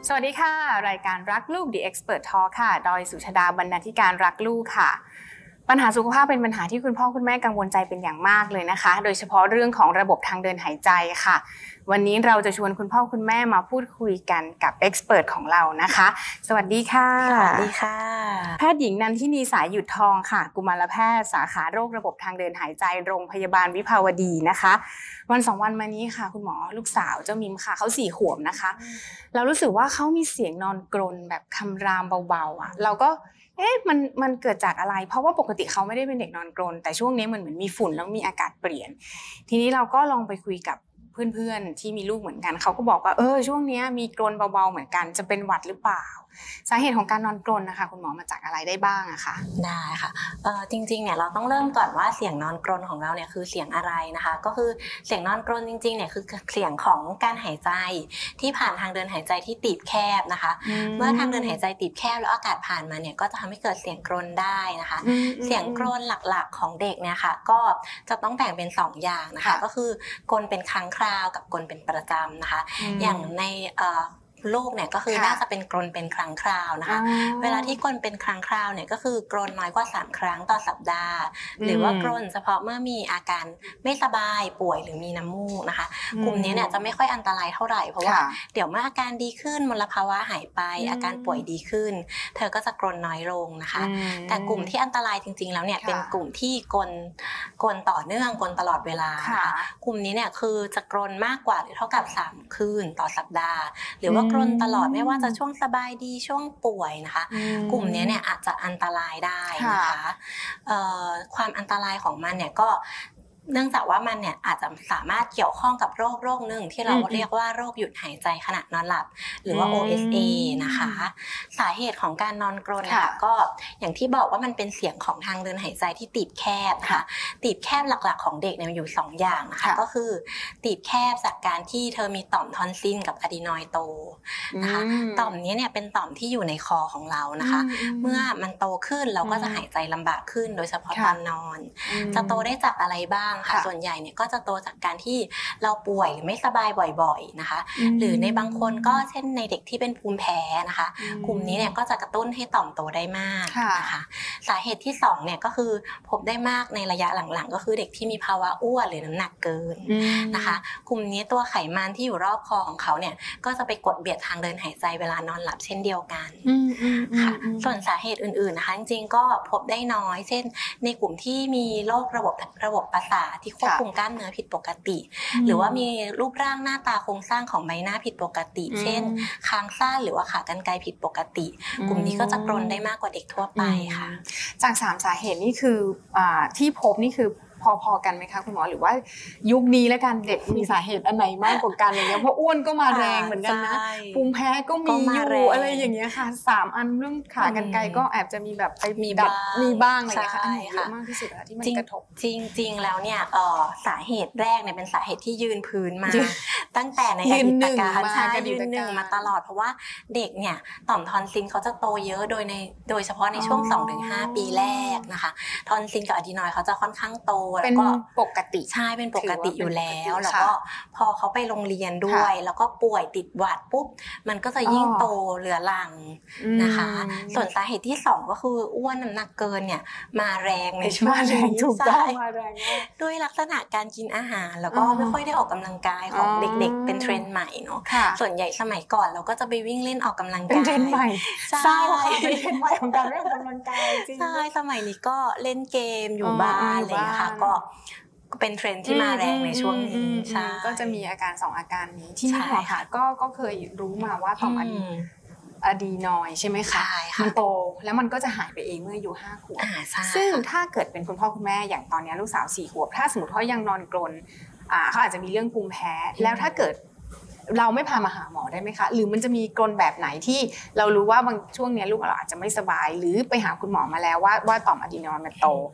สวัสดีค่ะรายการรักลูก The Expert Talk ค่ะดอยสุชดาบรรณาธิการรักลูกค่ะปัญหาสุขภาพเป็นปัญหาที่คุณพ่อคุณแม่กังวลใจเป็นอย่างมากเลยนะคะโดยเฉพาะเรื่องของระบบทางเดินหายใจค่ะวันนี้เราจะชวนคุณพ่อคุณแม่มาพูดคุยกันกับ Expert ของเรานะคะสวัสดีค่ะสวัสดีค่ะแพทย์หญิงนันทินีสายหยุดทองค่ะกุมารแพทย์สาขาโรคระบบทางเดินหายใจโรงพยาบาลวิภาวดีนะคะวัน2วันมานี้ค่ะคุณหมอลูกสาวเจ้ามิมค่ะเขา4 ขวบนะคะเรารู้สึกว่าเขามีเสียงนอนกรนแบบคำรามเบาๆอ่ะเราก็มันเกิดจากอะไรเพราะว่าปกติเขาไม่ได้เป็นเด็กนอนกรนแต่ช่วงนี้มันเหมือนมีฝุ่นแล้วมีอากาศเปลี่ยนทีนี้เราก็ลองไปคุยกับเพื่อนๆที่มีลูกเหมือนกันเขาก็บอกว่าช่วงนี้มีกรนเบาๆเหมือนกันจะเป็นหวัดหรือเปล่าสาเหตุของการนอนกรนนะคะคุณหมอมาจากอะไรได้บ้างอะคะได้ค่ะจริงๆเนี่ยเราต้องเริ่มก่อนว่าเสียงนอนกรนของเราเนี่ยคือเสียงอะไรนะคะก็คือเสียงนอนกรนจริงๆเนี่ยคือเสียงของการหายใจที่ผ่านทางเดินหายใจที่ตีบแคบนะคะเมื่อทางเดินหายใจตีบแคบแล้วอากาศผ่านมาเนี่ยก็จะทำให้เกิดเสียงกรนได้นะคะเสียงกรนหลักๆของเด็กเนี่ยค่ะก็จะต้องแบ่งเป็น2อย่างนะคะก็คือกรนเป็นครั้งคราวกับกรนเป็นประจำนะคะอย่างในลูกเนี่ยก็คือน่าจะเป็นกรนเป็นครั้งคราวนะคะเวลาที่กรนเป็นครั้งคราวเนี่ยก็คือกรนน้อยกว่า3 ครั้งต่อสัปดาห์หรือว่ากรนเฉพาะเมื่อมีอาการไม่สบายป่วยหรือมีน้ำมูกนะคะกลุ่มนี้เนี่ยจะไม่ค่อยอันตรายเท่าไหร่เพราะว่าเดี๋ยวเมื่ออาการดีขึ้นมลภาวะหายไปอาการป่วยดีขึ้นเธอก็จะกรนน้อยลงนะคะแต่กลุ่มที่อันตรายจริงๆแล้วเนี่ยเป็นกลุ่มที่กรนต่อเนื่องกรนตลอดเวลานะคะกลุ่มนี้เนี่ยคือจะกรนมากกว่าหรือเท่ากับ3 คืนต่อสัปดาห์หรือว่ากรนตลอดไม่ว่าจะช่วงสบายดีช่วงป่วยนะคะกลุ่มนี้เนี่ยอาจจะอันตรายได้นะคะความอันตรายของมันเนี่ยก็เนื่องจากว่ามันเนี่ยอาจจะสามารถเกี่ยวข้องกับโรคหนึ่งที่เราเรียกว่าโรคหยุดหายใจขณะนอนหลับหรือว่า OSA นะคะสาเหตุของการนอนกรนค่ะก็อย่างที่บอกว่ามันเป็นเสียงของทางเดินหายใจที่ตีบแคบนะคะตีบแคบหลักๆของเด็กเนี่ยอยู่2 อย่างนะคะก็คือตีบแคบจากการที่เธอมีต่อมทอนซิลกับอะดีนอยด์โตนะคะต่อมนี้เนี่ยเป็นต่อมที่อยู่ในคอของเรานะคะเมื่อมันโตขึ้นเราก็จะหายใจลำบากขึ้นโดยเฉพาะตอนนอนจะโตได้จากอะไรบ้างค่ะส่วนใหญ่เนี่ยก็จะโตจากการที่เราป่วยหรือไม่สบายบ่อยๆนะคะหรือในบางคนก็เช่นในเด็กที่เป็นภูมิแพ้นะคะกลุ่มนี้เนี่ยก็จะกระตุ้นให้ต่อมโตได้มากนะคะสาเหตุที่2เนี่ยก็คือพบได้มากในระยะหลังๆก็คือเด็กที่มีภาวะอ้วนหรือน้ำหนักเกินนะคะกลุ่มนี้ตัวไขมันที่อยู่รอบคอของเขาเนี่ยก็จะไปกดเบียดทางเดินหายใจเวลานอนหลับเช่นเดียวกันค่ะส่วนสาเหตุอื่นๆนะคะจริงๆก็พบได้น้อยเช่นในกลุ่มที่มีโรคระบบประสาทที่ควบคุมกล้ามเนื้อผิดปกติหรือว่ามีรูปร่างหน้าตาโครงสร้างของใบหน้าผิดปกติเช่นคางสั้นหรือว่าขากรรไกรผิดปกติกลุ่มนี้ก็จะกรนได้มากกว่าเด็กทั่วไปค่ะจาก3 สาเหตุนี่คือที่พบนี่คือพอๆกันไหมคะคุณหมอหรือว่ายุคนี้แล้วกันเด็กมีสาเหตุอันไหนมากกว่ากันอะไรเงี้ยเพราะอ้วนก็มาแรงเหมือนกันนะภูมิแพ้ก็มีอยู่อะไรอย่างเงี้ยค่ะ3 อันเรื่องขากรรไกรก็แอบจะมีแบบไปมีบ้างอะไรอย่างเงี้ยค่ะอันไหนเยอะมากที่สุดที่มันกระทบจริงๆแล้วเนี่ยสาเหตุแรกเนี่ยเป็นสาเหตุที่ยืนพื้นมาตั้งแต่ในอดีตการยืนหนึ่งมาตลอดเพราะว่าเด็กเนี่ยต่อมทอนซิลเขาจะโตเยอะโดยเฉพาะในช่วง 2-5 ปีแรกนะคะทอนซิลกับอะดีนอยด์เขาจะค่อนข้างโตเป็นปกติใช่เป็นปกติอยู่แล้วแล้วก็พอเขาไปโรงเรียนด้วยแล้วก็ป่วยติดหวัดปุ๊บมันก็จะยิ่งโตเหลือรังนะคะส่วนสาเหตุที่2ก็คืออ้วนน้ำหนักเกินเนี่ยมาแรงในช่วงนี้ถูกต้องมาแรงด้วยลักษณะการกินอาหารแล้วก็ไม่ค่อยได้ออกกำลังกายของเด็กๆเป็นเทรนด์ใหม่เนาะส่วนใหญ่สมัยก่อนเราก็จะไปวิ่งเล่นออกกำลังกายเป็นเทรนด์ใหม่ใช่เป็นเทรนด์ใหม่ของการออกกำลังกายจริงใช่สมัยนี้ก็เล่นเกมอยู่บ้านอะไรอย่างเงี้ยค่ะก็เป็นเทรนด์ที่มาแรงในช่วงนี้ใช่ก็จะมีอาการ2 อาการนี้ที่นี่ค่ะก็เคยรู้มาว่าต่อมอะดีนอยด์ใช่ไหมคะมันโตแล้วมันก็จะหายไปเองเมื่ออายุ5 ขวบซึ่งถ้าเกิดเป็นคุณพ่อคุณแม่อย่างตอนนี้ลูกสาว4 ขวบถ้าสมมติเขายังนอนกรนเขาอาจจะมีเรื่องภูมิแพ้แล้วถ้าเกิดเราไม่พามาหาหมอได้ไหมคะหรือมันจะมีกรนแบบไหนที่เรารู้ว่าบางช่วงนี้ลูกเราอาจจะไม่สบายหรือไปหาคุณหมอมาแล้วว่าต่อมอะดีนอยด์มันโต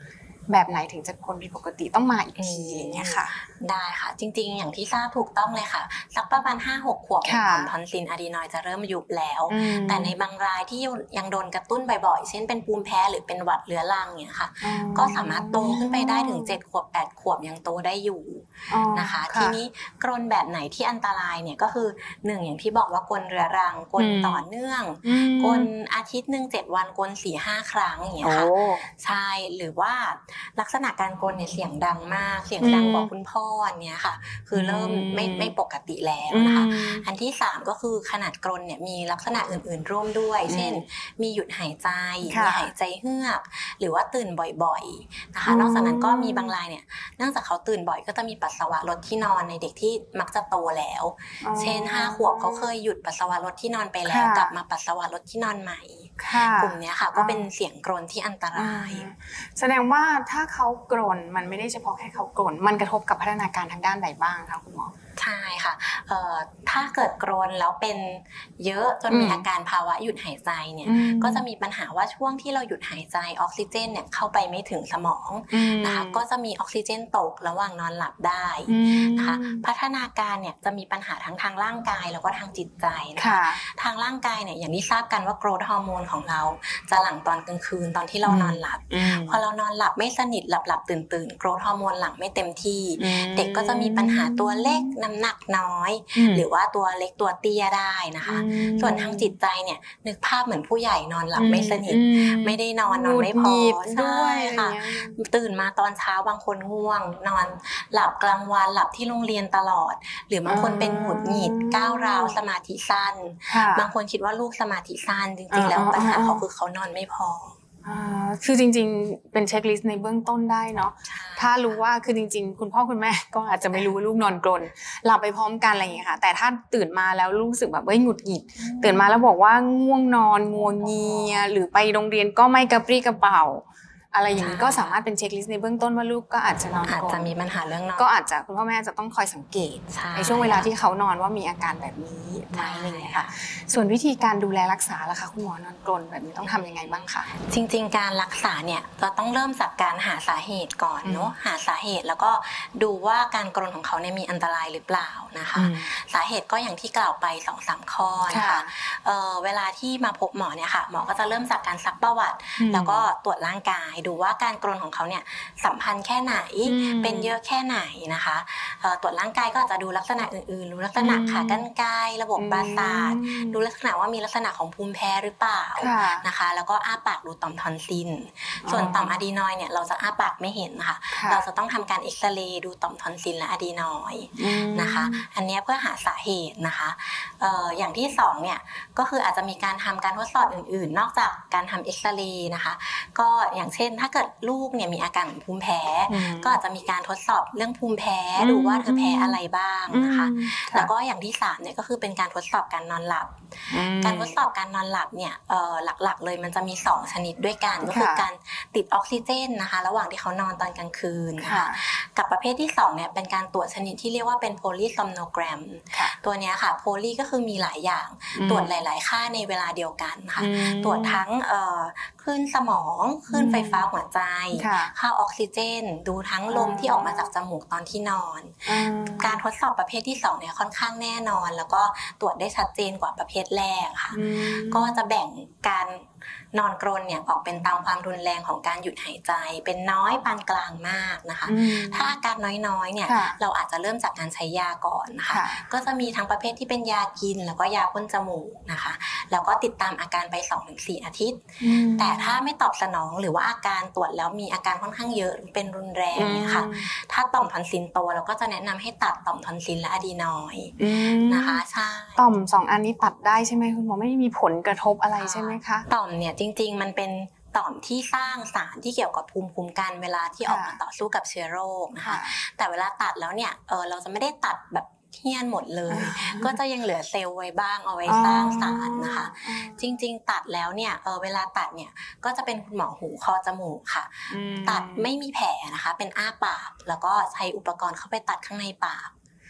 แบบไหนถึงจะคนผิดปกติต้องมาอีกทีอย่างเงี้ยค่ะได้ค่ะจริงๆอย่างที่ทราบถูกต้องเลยค่ะสักประมาณ 5-6 ขวบต่อมทอนซิลอะดีนอยด์จะเริ่มยุบแล้วแต่ในบางรายที่ยังโดนกระตุ้นบ่อยๆเช่นเป็นภูมิแพ้หรือเป็นหวัดเรื้อรังเนี่ยค่ะก็สามารถโตขึ้นไปได้ถึง7 ขวบ 8 ขวบยังโตได้อยู่นะคะทีนี้กรนแบบไหนที่อันตรายเนี่ยก็คือ1อย่างที่บอกว่ากรนเรื้อรังกรนต่อเนื่องกรนอาทิตย์นึง7 วันกรน 4-5 ครั้งอย่างเงี้ยค่ะใช่หรือว่าลักษณะการกรนเนี่ยเสียงดังมากเสียงดังกว่าคุณพ่อเนี่ยค่ะคือเริ่มไม่ปกติแล้วนะคะอันที่3ก็คือขนาดกรนเนี่ยมีลักษณะอื่นๆร่วมด้วยเช่นมีหยุดหายใจมีหายใจเฮือกหรือว่าตื่นบ่อยๆนะคะนอกจากนั้นก็มีบางรายเนี่ยเนื่องจากเขาตื่นบ่อยก็จะมีปัสสาวะลดที่นอนในเด็กที่มักจะโตแล้วเช่น5 ขวบเขาเคยหยุดปัสสาวะลดที่นอนไปแล้วกลับมาปัสสาวะลดที่นอนใหม่กลุ่มนี้ค่ะก็เป็นเสียงกรนที่อันตรายแสดงว่าถ้าเขากรนมันไม่ได้เฉพาะแค่เขากรนมันกระทบกับพัฒนาการทางด้านใดบ้างคะคุณหมอใช่ค่ะถ้าเกิดกรนแล้วเป็นเยอะจนมีอาการภาวะหยุดหายใจเนี่ยก็จะมีปัญหาว่าช่วงที่เราหยุดหายใจออกซิเจนเนี่ยเข้าไปไม่ถึงสมองนะคะก็จะมีออกซิเจนตกระหว่างนอนหลับได้นะคะพัฒนาการเนี่ยจะมีปัญหาทั้งทางร่างกายแล้วก็ทางจิตใจนะคะทางร่างกายเนี่ยอย่างที่ทราบกันว่าโกรทฮอร์โมนของเราจะหลั่งตอนกลางคืนตอนที่เรานอนหลับพอเรานอนหลับไม่สนิทหลับตื่นโกรทฮอร์โมนหลั่งไม่เต็มที่เด็กก็จะมีปัญหาตัวเล็กน้ำหนักน้อยหรือว่าตัวเล็กตัวเตี้ยได้นะคะส่วนทางจิตใจเนี่ยนึกภาพเหมือนผู้ใหญ่นอนหลับไม่สนิทไม่ได้นอนไม่พอใช่ค่ะตื่นมาตอนเช้าบางคนง่วงนอนหลับกลางวันหลับที่โรงเรียนตลอดหรือบางคนเป็นหงุดหงิดก้าวร้าวสมาธิสั้นบางคนคิดว่าลูกสมาธิสั้นจริงๆแล้วปัญหาเขาคือเขานอนไม่พอคือจริงๆเป็นเช็คลิสต์ในเบื้องต้นได้เนาะถ้ารู้ว่าคือจริงๆคุณพ่อคุณแม่ก็อาจจะไม่รู้ว่าลูกนอนกรนหลับไปพร้อมกันอะไรอย่างเงี้ยค่ะแต่ถ้าตื่นมาแล้วรู้สึกแบบหงุดหงิดตื่นมาแล้วบอกว่าง่วงนอนงัวเงียหรือไปโรงเรียนก็ไม่กระปรี้กระเป๋าอะไรอย่างนี้ก็สามารถเป็นเช็คลิสต์ในเบื้องต้นว่าลูกก็อาจจะนอนกรนอาจจะมีปัญหาเรื่องนอนก็อาจจะคุณพ่อแม่จะต้องคอยสังเกตในช่วงเวลาที่เขานอนว่ามีอาการแบบนี้ไหมอะไรอย่างเงี้ยค่ะส่วนวิธีการดูแลรักษาล่ะคะคุณหมอนอนกรนแบบนี้ต้องทำยังไงบ้างคะจริงๆการรักษาเนี่ยเราต้องเริ่มจากการหาสาเหตุก่อนเนาะหาสาเหตุแล้วก็ดูว่าการกรนของเขาเนี่ยมีอันตรายหรือเปล่านะคะสาเหตุก็อย่างที่กล่าวไป 2-3 ข้อนะคะเวลาที่มาพบหมอเนี่ยค่ะหมอก็จะเริ่มจากการซักประวัติแล้วก็ตรวจร่างกายดูว่าการกรนของเขาเนี่ยสัมพันธ์แค่ไหนเป็นเยอะแค่ไหนนะคะตรวจร่างกายก็อาจจะดูลักษณะอื่นๆดูลักษณะขากรรไกรระบบประสาทดูลักษณะว่ามีลักษณะของภูมิแพ้หรือเปล่านะคะแล้วก็อ้าปากดูต่อมทอนซิลส่วนต่อมอะดีนอยด์เนี่ยเราจะอ้าปากไม่เห็นนะคะเราจะต้องทำการเอ็กซเรย์ดูต่อมทอนซิลและอะดีนอยด์นะคะอันนี้เพื่อหาสาเหตุนะคะอย่างที่2เนี่ยก็คืออาจจะมีการทำการทดสอบอื่นๆนอกจากการทำเอ็กซเรย์นะคะก็อย่างเช่นถ้าเกิดลูกเนี่ยมีอาการภูมิแพ้ก็อาจจะมีการทดสอบเรื่องภูมิแพ้ดูว่าเธอแพ้อะไรบ้างนะคะแล้วก็อย่างที่3เนี่ยก็คือเป็นการทดสอบการนอนหลับการทดสอบการนอนหลับเนี่ยหลักๆเลยมันจะมี2ชนิดด้วยกันก็คือการติดออกซิเจนนะคะระหว่างที่เขานอนตอนกลางคืนนะคะกับประเภทที่2เนี่ยเป็นการตรวจชนิดที่เรียกว่าเป็นโพลีซอมโนแกรมตัวนี้ค่ะโพลีก็คือมีหลายอย่างตรวจหลายๆค่าในเวลาเดียวกันค่ะตรวจทั้งคลื่นสมองคลื่นไฟฟ้าหัวใจค่าออกซิเจนดูทั้งลมที่ออกมาจากจมูกตอนที่นอนการทดสอบประเภทที่2เนี่ยค่อนข้างแน่นอนแล้วก็ตรวจได้ชัดเจนกว่าประเภทแรกค่ะก็จะแบ่งการนอนกรนเนี่ยออกเป็นตามความรุนแรงของการหยุดหายใจเป็นน้อยปานกลางมากนะคะถ้าอาการน้อยๆเนี่ยเราอาจจะเริ่มจากการใช้ยาก่อนนะคะก็จะมีทั้งประเภทที่เป็นยากินแล้วก็ยาพ่นจมูกนะคะแล้วก็ติดตามอาการไป 2-4 อาทิตย์แต่ถ้าไม่ตอบสนองหรือว่าอาการตรวจแล้วมีอาการค่อนข้างเยอะเป็นรุนแรงเนี่ยค่ะถ้าต่อมทอนซิลโตเราก็จะแนะนำให้ตัดต่อมทอนซิลและอะดีนอยด์นะคะใช่ต่อม2อันนี้ตัดได้ใช่ไหมคุณหมอไม่มีผลกระทบอะไรใช่ไหมคะต่อมเนี่ยจริงๆมันเป็นต่อมที่สร้างสารที่เกี่ยวกับภูมิคุ้มกันเวลาที่ออกมาต่อสู้กับเชื้อโรคนะคะแต่เวลาตัดแล้วเนี่ยเราจะไม่ได้ตัดแบบเหี้ยนหมดเลยก็จะยังเหลือเซลล์ไว้บ้างเอาไว้สร้างสารนะคะจริงๆตัดแล้วเนี่ยเวลาตัดเนี่ยก็จะเป็นคุณหมอหูคอจมูกค่ะตัดไม่มีแผลนะคะเป็นอ้าปากแล้วก็ใช้อุปกรณ์เข้าไปตัดข้างในปาก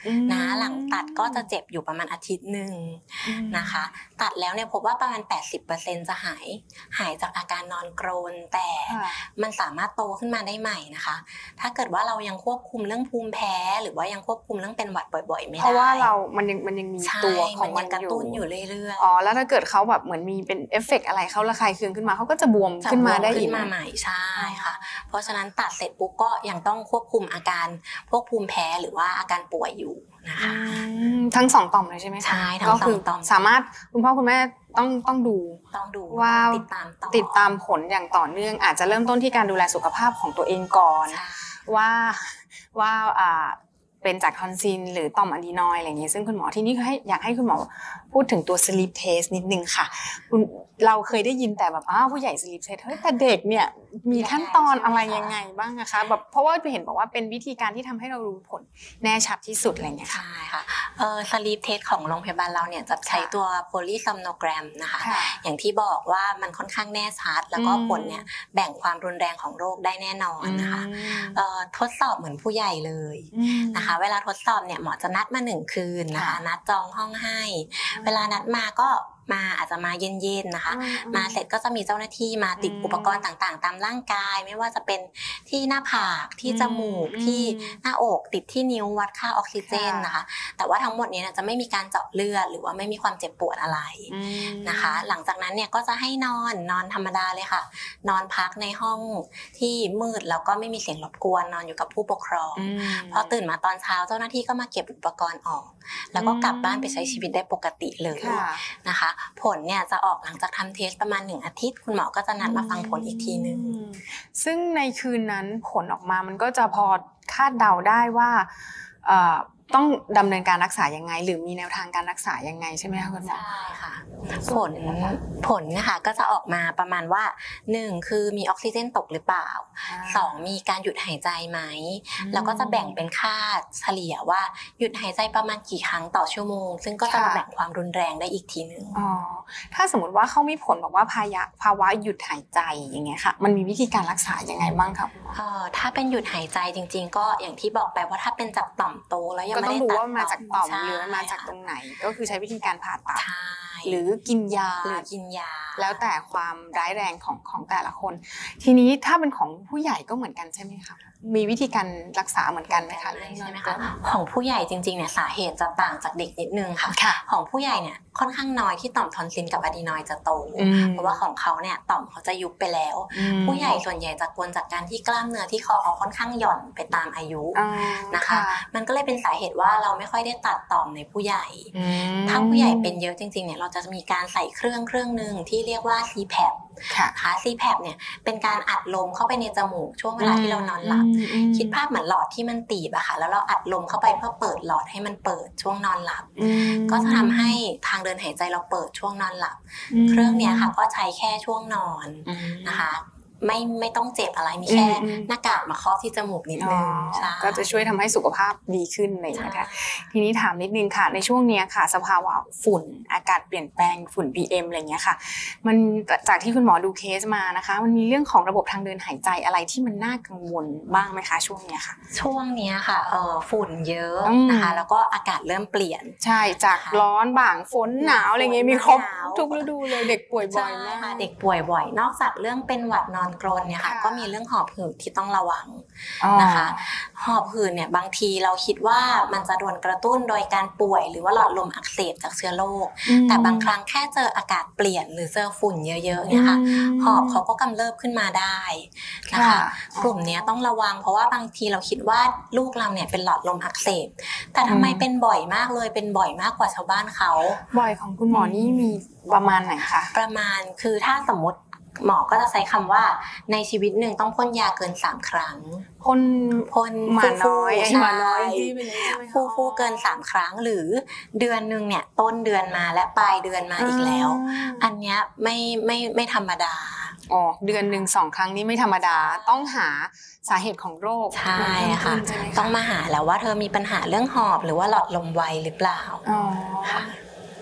นะหลังตัดก็จะเจ็บอยู่ประมาณอาทิตย์นึงนะคะตัดแล้วเนี่ยพบว่าประมาณ 80% จะหายจากอาการนอนกรนแต่มันสามารถโตขึ้นมาได้ใหม่นะคะถ้าเกิดว่าเรายังควบคุมเรื่องภูมิแพ้หรือว่ายังควบคุมเรื่องเป็นหวัดบ่อยๆไม่ได้เพราะว่ามันยังมีตัวของมันกระตุ้นอยู่เรื่อยๆแล้วถ้าเกิดเขาแบบเหมือนมีเป็นเอฟเฟกต์อะไรเขาระคายเคืองขึ้นมาเขาก็จะบวมขึ้นมาได้อีกมาใหม่ใช่ค่ะเพราะฉะนั้นตัดเสร็จปุ๊บก็ยังต้องควบคุมอาการพวกภูมิแพ้หรือว่าอาการป่วยอยู่นะคะทั้ง2 ต่อมเลยใช่ไหมคะใช่ทั้ง2 ต่อมสามารถคุณพ่อคุณแม่ต้องดูว่าติดตามผลอย่างต่อเนื่องอาจจะเริ่มต้นที่การดูแลสุขภาพของตัวเองก่อนว่าเป็นจากทอนซิลหรือต่อมอะดรีนอยด์อะไรอย่างเงี้ยซึ่งคุณหมอที่นี่อยากให้คุณหมอพูดถึงตัว sleep test นิดนึงค่ะเราเคยได้ยินแต่แบบผู้ใหญ่ sleep test เฮ้ยแต่เด็กเนี่ยมีขั้นตอนอะไรยังไงบ้างนะคะแบบเพราะว่าเห็นบอกว่าเป็นวิธีการที่ทำให้เรารู้ผลแน่ชัดที่สุดอะไรอย่างเงี้ยค่ะใช่ค่ะsleep test ของโรงพยาบาลเราเนี่ยจะใช้ตัว polysomnogram นะคะอย่างที่บอกว่ามันค่อนข้างแน่ชัดแล้วก็ผลเนี่ยแบ่งความรุนแรงของโรคได้แน่นอนนะคะทดสอบเหมือนผู้ใหญ่เลยนะคะเวลาทดสอบเนี่ยหมอจะนัดมา1 คืนนะคะนัดจองห้องให้เวลานัดมาก็อาจจะมาเย็นๆนะคะมาเสร็จก็จะมีเจ้าหน้าที่มาติดอุปกรณ์ต่างๆตามร่างกายไม่ว่าจะเป็นที่หน้าผากที่จมูกที่หน้าอกติดที่นิ้ววัดค่าออกซิเจนนะคะแต่ว่าทั้งหมดนี้จะไม่มีการเจาะเลือดหรือว่าไม่มีความเจ็บปวดอะไรนะคะหลังจากนั้นเนี่ยก็จะให้นอนธรรมดาเลยค่ะนอนพักในห้องที่มืดแล้วก็ไม่มีเสียงรบกวนนอนอยู่กับผู้ปกครองพอตื่นมาตอนเช้าเจ้าหน้าที่ก็มาเก็บอุปกรณ์ออกแล้วก็กลับบ้านไปใช้ชีวิตได้ปกติเลยนะคะผลเนี่ยจะออกหลังจากทำเทสประมาณ1 อาทิตย์คุณหมอก็จะนัดมาฟังผลอีกทีนึงซึ่งในคืนนั้นผลออกมามันก็จะพอคาดเดาได้ว่าต้องดำเนินการรักษายังไงหรือมีแนวทางการรักษายังไงใช่ไหมคะคุณหมอใช่ค่ะผลนะคะก็จะออกมาประมาณว่า1คือมีออกซิเจนตกหรือเปล่า2มีการหยุดหายใจไหมแล้วก็จะแบ่งเป็นค่าเฉลี่ยว่าหยุดหายใจประมาณกี่ครั้งต่อชั่วโมงซึ่งก็จะมาแบ่งความรุนแรงได้อีกทีนึงถ้าสมมติว่าเขามีผลบอกว่าภาวะหยุดหายใจอย่างเงี้ยค่ะมันมีวิธีการรักษายังไงบ้างครับถ้าเป็นหยุดหายใจจริงๆก็อย่างที่บอกไปว่าถ้าเป็นจากต่อมโตแล้วยังไม่ได้ตัดว่ามาจากต่อมหรือมาจากตรงไหนก็คือใช้วิธีการผ่าตัดหรือกินยาแล้วแต่ความร้ายแรงของแต่ละคนทีนี้ถ้าเป็นของผู้ใหญ่ก็เหมือนกันใช่ไหมคะมีวิธีการรักษาเหมือนกันไหมคะใช่ไหมคะของผู้ใหญ่จริงๆเนี่ยสาเหตุจะต่างจากเด็กนิดนึงค่ะของผู้ใหญ่เนี่ยค่อนข้างน้อยที่ต่อมทอนซิลกับอะดรีนอยด์จะโตเพราะว่าของเขาเนี่ยต่อมเขาจะยุบไปแล้วผู้ใหญ่ส่วนใหญ่จะกวนจากการที่กล้ามเนื้อที่คอเขาค่อนข้างหย่อนไปตามอายุนะคะมันก็เลยเป็นสาเหตุว่าเราไม่ค่อยได้ตัดต่อมในผู้ใหญ่ถ้าผู้ใหญ่เป็นเยอะจริงๆเนี่ยเราจะมีการใส่เครื่องนึงที่เรียกว่า CPAP ค่ะ CPAP เนี่ยเป็นการอัดลมเข้าไปในจมูกช่วงเวลาที่เรานอนหลับคิดภาพเหมือนหลอดที่มันตีบอะค่ะแล้วเราอัดลมเข้าไปเพื่อเปิดหลอดให้มันเปิดช่วงนอนหลับก็จะทำให้ทางเดินหายใจเราเปิดช่วงนอนหลับเครื่องนี้ค่ะก็ใช้แค่ช่วงนอนนะคะไม่ต้องเจ็บอะไรมีแค่หน้ากากมาครอบที่จมูกนิดนึงก็จะช่วยทำให้สุขภาพดีขึ้นเลยนะคะทีนี้ถามนิดนึงค่ะในช่วงนี้ค่ะสภาวะฝุ่นอากาศเปลี่ยนแปลงฝุ่น PM อะไรเงี้ยค่ะมันจากที่คุณหมอดูเคสมานะคะมันมีเรื่องของระบบทางเดินหายใจอะไรที่มันน่ากังวลบ้างไหมคะช่วงนี้ค่ะช่วงนี้ค่ะฝุ่นเยอะนะคะแล้วก็อากาศเริ่มเปลี่ยนใช่จากร้อนบ่างฝนหนาวอะไรเงี้ยมีครบทุกฤดูเลยเด็กป่วยบ่อยมากเด็กป่วยบ่อยนอกจากเรื่องเป็นหวัดนอนกรนเนี่ยค่ะก็มีเรื่องหอบหืดที่ต้องระวังนะคะหอบหืดเนี่ยบางทีเราคิดว่ามันจะโดนกระตุ้นโดยการป่วยหรือว่าหลอดลมอักเสบจากเชื้อโรคแต่บางครั้งแค่เจออากาศเปลี่ยนหรือเจอฝุ่นเยอะๆเนี่ยค่ะหอบเขาก็กำเริบขึ้นมาได้นะคะกลุ่มนี้ต้องระวังเพราะว่าบางทีเราคิดว่าลูกเราเนี่ยเป็นหลอดลมอักเสบแต่ทำไมเป็นบ่อยมากเลยเป็นบ่อยมากกว่าชาวบ้านเขาบ่อยของคุณหมอนี่มีประมาณไหนคะประมาณคือถ้าสมมติหมอก็จะใช้คำว่าในชีวิตหนึ่งต้องพ่นยาเกิน3 ครั้งพ่นหมาน้อยฟูเกิน3 ครั้งหรือเดือนนึงเนี่ยต้นเดือนมาและปลายเดือนมาอีกแล้วอันเนี้ยไม่ธรรมดาเดือนนึง2 ครั้งนี้ไม่ธรรมดาต้องหาสาเหตุของโรคใช่ค่ะต้องมาหาแล้วว่าเธอมีปัญหาเรื่องหอบหรือว่าหลอดลมไวหรือเปล่าค่ะ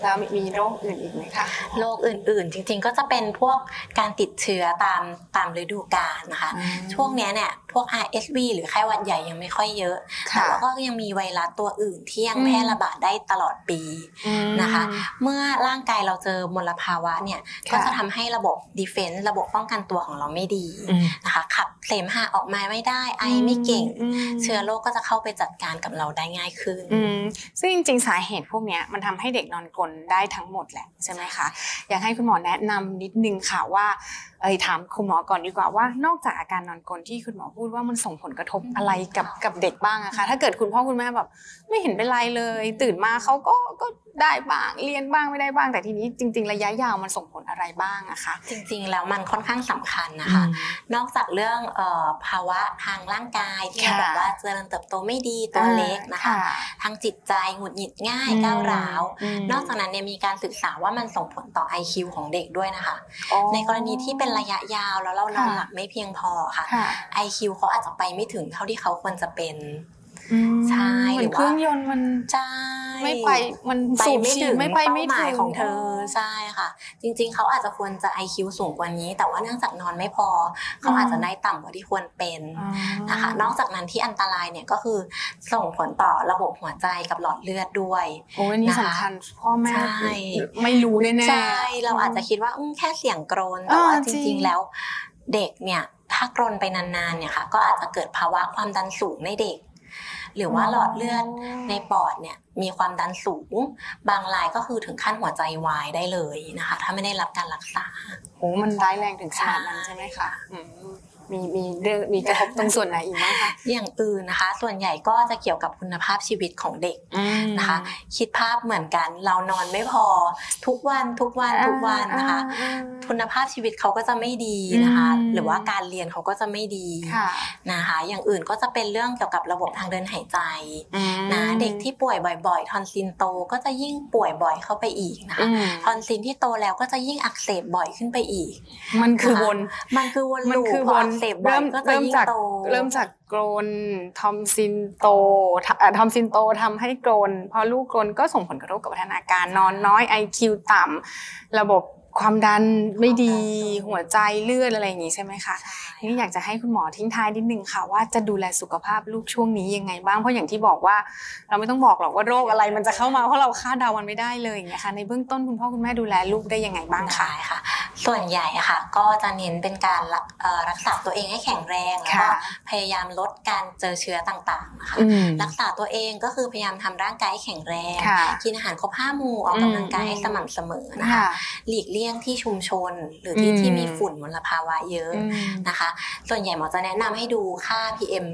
แล้วมีโรคอื่นอีกไหมคะโรคอื่นๆจริงๆก็จะเป็นพวกการติดเชื้อตามฤดูกาลนะคะช่วงนี้เนี่ยพวก RSV หรือไข้หวัดใหญ่ยังไม่ค่อยเยอะแต่ว่าก็ยังมีไวรัสตัวอื่นที่ยังแพร่ระบาดได้ตลอดปีนะคะเมื่อร่างกายเราเจอมลภาวะเนี่ยก็จะทำให้ระบบ defense ระบบป้องกันตัวของเราไม่ดีนะคะขับเสมหะออกมาไม่ได้ไอไม่เก่งเชื้อโรคก็จะเข้าไปจัดการกับเราได้ง่ายขึ้นซึ่งจริงๆสาเหตุพวกนี้มันทำให้เด็กนอนกรนได้ทั้งหมดแหละใช่ไหมคะอยากให้คุณหมอแนะนำนิดนึงค่ะว่าถามคุณหมอก่อนดีกว่าว่านอกจากอาการนอนกรนที่คุณหมอพูดว่ามันส่งผลกระทบอะไรกับเด็กบ้างอะคะถ้าเกิดคุณพ่อคุณแม่แบบไม่เห็นเป็นไรเลยตื่นมาเขาก็ได้บ้างเรียนบ้างไม่ได้บ้างแต่ทีนี้จริงๆระยะยาวมันส่งผลอะไรบ้างอะคะจริงๆแล้วมันค่อนข้างสำคัญนะคะนอกจากเรื่องภาวะทางร่างกายที่เราบอกว่าเจริญเติบโตไม่ดีตัวเล็กนะคะทางจิตใจหงุดหงิดง่ายก้าวร้าวนอกจากนั้นเนี่ยมีการศึกษาว่ามันส่งผลต่อ IQ ของเด็กด้วยนะคะในกรณีที่เป็นระยะยาวแล้วเรานอนหลับไม่เพียงพอค่ะ IQ เขาอาจจะไปไม่ถึงเท่าที่เขาควรจะเป็นใช่หรือว่าเครื่องยนต์มันใช่ไม่ไปมันไปไม่ถึงเป้าหมายของเธอใช่ค่ะจริงๆเขาอาจจะควรจะ IQ สูงกว่านี้แต่ว่าเนื่องจากนอนไม่พอเขาอาจจะได้ต่ำกว่าที่ควรเป็นนะคะนอกจากนั้นที่อันตรายเนี่ยก็คือส่งผลต่อระบบหัวใจกับหลอดเลือดด้วยโอ้ยนี่สำคัญพ่อแม่ไม่รู้แน่ๆใช่เราอาจจะคิดว่าแค่เสียงกรนแต่ว่าจริงๆแล้วเด็กเนี่ยถ้ากรนไปนานๆเนี่ยค่ะก็อาจจะเกิดภาวะความดันสูงในเด็กหรือว่าหลอดเลือดในปอดเนี่ยมีความดันสูงบางรายก็คือถึงขั้นหัวใจวายได้เลยนะคะถ้าไม่ได้รับการรักษาโอ้มันร้ายแรงถึงขนาดนั้นใช่ไหมคะมีกระทบตรงส่วนไหนอีกบ้างคะอย่างอื่นนะคะส่วนใหญ่ก็จะเกี่ยวกับคุณภาพชีวิตของเด็กนะคะคิดภาพเหมือนกันเรานอนไม่พอทุกวันนะคะคุณภาพชีวิตเขาก็จะไม่ดีนะคะหรือว่าการเรียนเขาก็จะไม่ดีนะคะอย่างอื่นก็จะเป็นเรื่องเกี่ยวกับระบบทางเดินหายใจนะเด็กที่ป่วยบ่อยๆทอนซิลโตก็จะยิ่งป่วยบ่อยเข้าไปอีกนะคะทอนซิลที่โตแล้วก็จะยิ่งอักเสบบ่อยขึ้นไปอีกมันคือวนลูปเริ่มจากกรนทอมซินโตทำให้กรนพอลูกกรนก็ส่งผลกระทบกับพัฒนาการนอนน้อย IQ ต่ำระบบความดันไม่ดีหัวใจเลือดอะไรอย่างนี้ใช่ไหมคะนี่อยากจะให้คุณหมอทิ้งท้ายนิดนึงค่ะว่าจะดูแลสุขภาพลูกช่วงนี้ยังไงบ้างเพราะอย่างที่บอกว่าเราไม่ต้องบอกหรอกว่าโรคอะไรมันจะเข้ามาเพราะเราคาดเดามันไม่ได้เลยอย่างเงี้ยค่ะในเบื้องต้นคุณพ่อคุณแม่ดูแลลูกได้ยังไงบ้างคะค่ะส่วนใหญ่ค่ะก็จะเน้นเป็นการรักษาตัวเองให้แข็งแรงแล้วก็พยายามลดการเจอเชื้อต่างๆนะคะรักษาตัวเองก็คือพยายามทำร่างกายให้แข็งแรงกินอาหารครบ5 หมู่ออกกำลังกายให้สม่ำเสมอนะคะหลีกเลี่ยงที่ชุมชนหรือที่มีฝุ่นมลภาวะเยอะนะคะส่วนใหญ่หมอจะแนะนำให้ดูค่า PM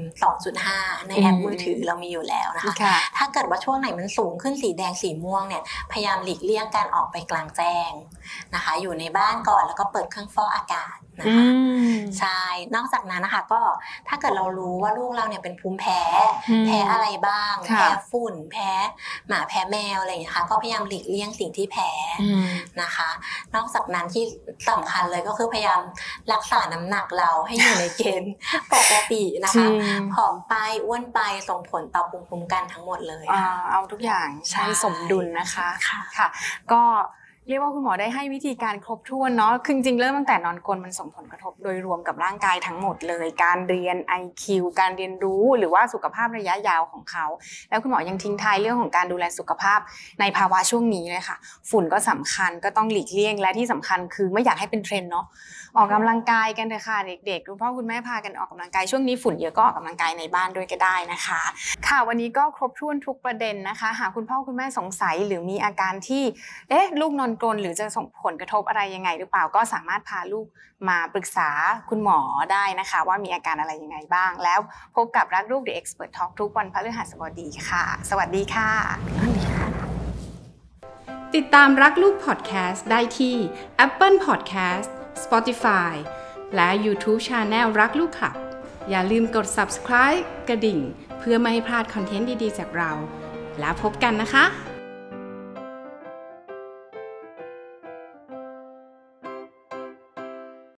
2.5 ในแอปมือถือเรามีอยู่แล้วนะคะถ้าเกิดว่าช่วงไหนมันสูงขึ้นสีแดงสีม่วงเนี่ยพยายามหลีกเลี่ยงการออกไปกลางแจ้งนะคะอยู่ในบ้านก่อนแล้วก็เปิดเครื่องฟอกอากาศนะคะใช่นอกจากนั้นนะคะก็ถ้าเกิดเรารู้ว่าลูกเราเนี่ยเป็นภูมิแพ้อะไรบ้างแพ้ฝุ่นแพ้หมาแพ้แมวอะไรอย่างเงี้ยค่ะก็พยายามหลีกเลี่ยงสิ่งที่แพ้นะคะนอกจากนั้นที่สำคัญเลยก็คือพยายามรักษาน้ำหนักเราให้อยู่ในเกณฑ์ปกตินะคะผอมไปอ้วนไปส่งผลต่อภูมิคุ้มกันทั้งหมดเลยเอาทุกอย่างให้สมดุลนะคะค่ะก็เรียกว่าคุณหมอได้ให้วิธีการครบถ้วนเนาะคือจริงๆเริ่มตั้งแต่นอนกรนมันส่งผลกระทบโดยรวมกับร่างกายทั้งหมดเลยการเรียน IQ การเรียนรู้หรือว่าสุขภาพระยะยาวของเขาแล้วคุณหมอยังทิ้งท้ายเรื่องของการดูแลสุขภาพในภาวะช่วงนี้เลยค่ะฝุ่นก็สำคัญก็ต้องหลีกเลี่ยงและที่สำคัญคือไม่อยากให้เป็นเทรนด์เนาะออกกำลังกายกันเถอะค่ะเด็กๆคุณพ่อคุณแม่พากันออกกำลังกายช่วงนี้ฝุ่นเยอะก็ออกกำลังกายในบ้านด้วยก็ได้นะคะค่ะวันนี้ก็ครบถ้วนทุกประเด็นนะคะหากคุณพ่อคุณแม่สงสัยหรือมีอาการที่ลูกนอนกรนหรือจะส่งผลกระทบอะไรยังไงหรือเปล่าก็สามารถพาลูกมาปรึกษาคุณหมอได้นะคะว่ามีอาการอะไรยังไงบ้างแล้วพบกับรักลูก The Expert Talk ทุกวันพฤหัสบดีค่ะสวัสดีค่ะติดตามรักลูก Podcast ได้ที่ Apple Podcast Spotify และ YouTube Channel รักลูกค่ะอย่าลืมกด Subscribe กระดิ่งเพื่อไม่ให้พลาดคอนเทนต์ดีๆจากเราแล้วพบกันนะคะ